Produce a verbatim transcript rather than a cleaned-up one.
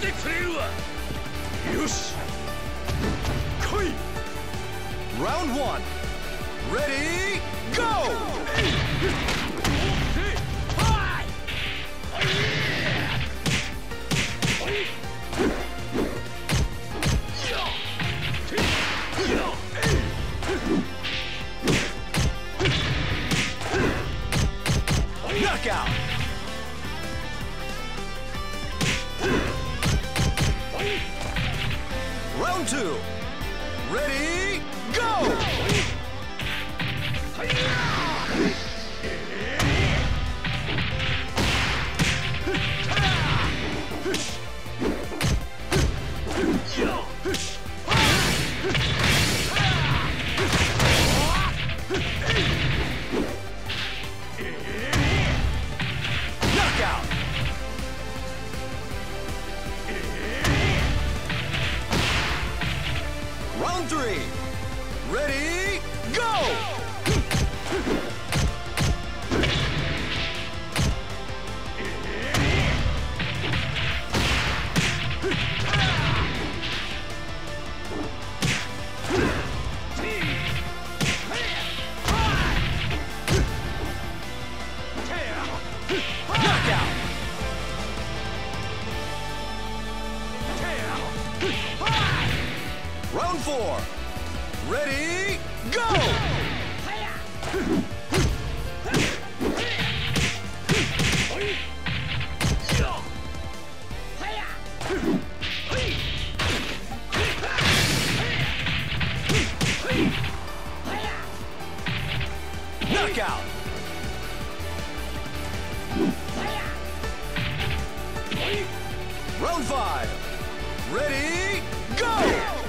してくれるわ。よし来い。 Round one. Ready, go! Knockout! Round two. Ready, go! Knockout! Round three. Ready, go! Knockout! Round four. Ready, go! Knockout! Round five. Ready, go!